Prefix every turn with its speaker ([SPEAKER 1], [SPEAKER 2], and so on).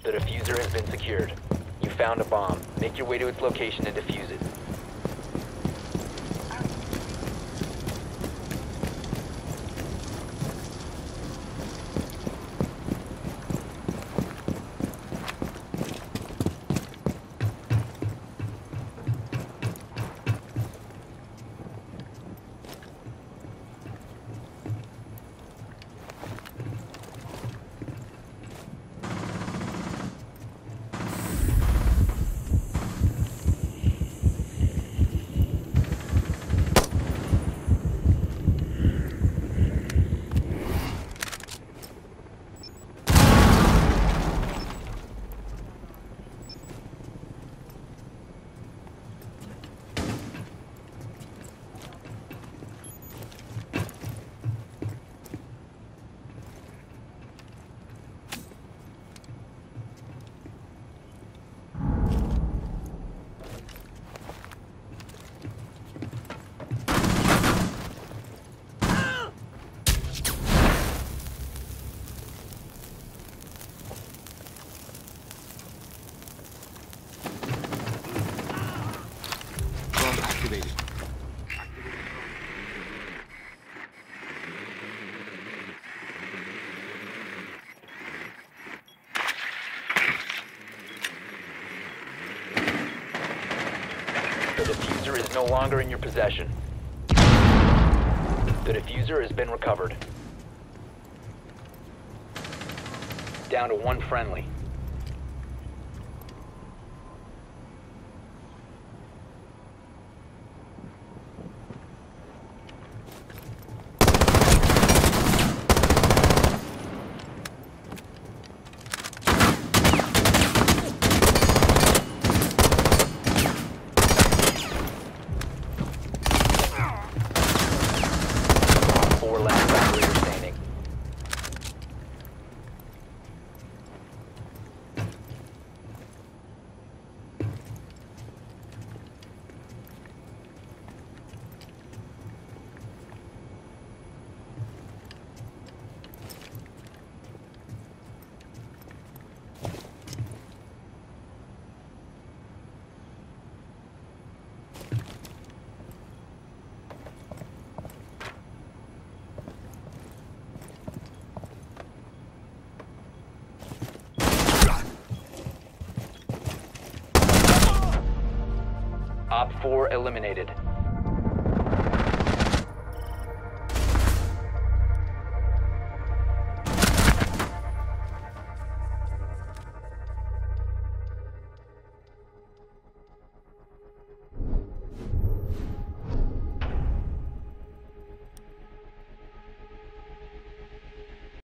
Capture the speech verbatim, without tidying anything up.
[SPEAKER 1] The diffuser has been secured. You found a bomb. Make your way to its location and defuse it.
[SPEAKER 2] Activated.
[SPEAKER 1] The diffuser is no longer in your possession. The diffuser has been recovered. Down to one friendly. Four last operators standing. Op four eliminated.